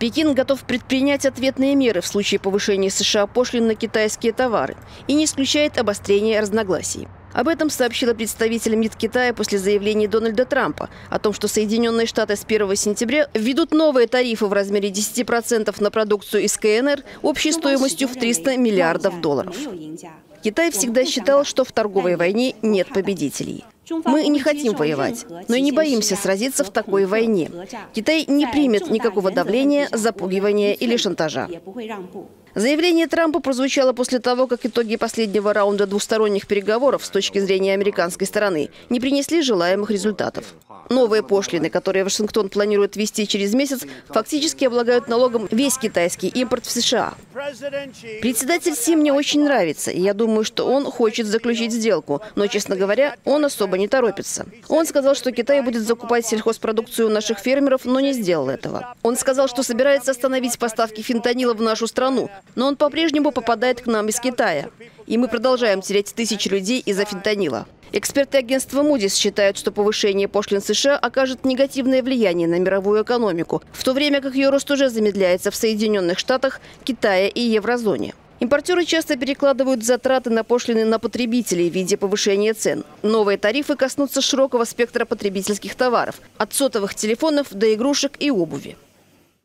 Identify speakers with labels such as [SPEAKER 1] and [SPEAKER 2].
[SPEAKER 1] Пекин готов предпринять ответные меры в случае повышения США пошлин на китайские товары и не исключает обострения разногласий. Об этом сообщила представитель МИД Китая после заявления Дональда Трампа о том, что Соединенные Штаты с 1 сентября введут новые тарифы в размере 10% на продукцию из КНР общей стоимостью в $300 миллиардов. Китай всегда считал, что в торговой войне нет победителей. Мы не хотим воевать, но и не боимся сразиться в такой войне. Китай не примет никакого давления, запугивания или шантажа. Заявление Трампа прозвучало после того, как итоги последнего раунда двусторонних переговоров с точки зрения американской стороны не принесли желаемых результатов. Новые пошлины, которые Вашингтон планирует ввести через месяц, фактически облагают налогом весь китайский импорт в США. Председатель Си мне очень нравится, и я думаю, что он хочет заключить сделку, но, честно говоря, он особо не торопится. Он сказал, что Китай будет закупать сельхозпродукцию у наших фермеров, но не сделал этого. Он сказал, что собирается остановить поставки фентанила в нашу страну, но он по-прежнему попадает к нам из Китая. И мы продолжаем терять тысячи людей из-за фентанила. Эксперты агентства Moody's считают, что повышение пошлин США окажет негативное влияние на мировую экономику, в то время как ее рост уже замедляется в Соединенных Штатах, Китае и еврозоне. Импортеры часто перекладывают затраты на пошлины на потребителей в виде повышения цен. Новые тарифы коснутся широкого спектра потребительских товаров – от сотовых телефонов до игрушек и обуви.